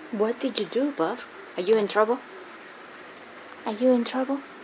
What did you do, Buff? Are you in trouble? Are you in trouble?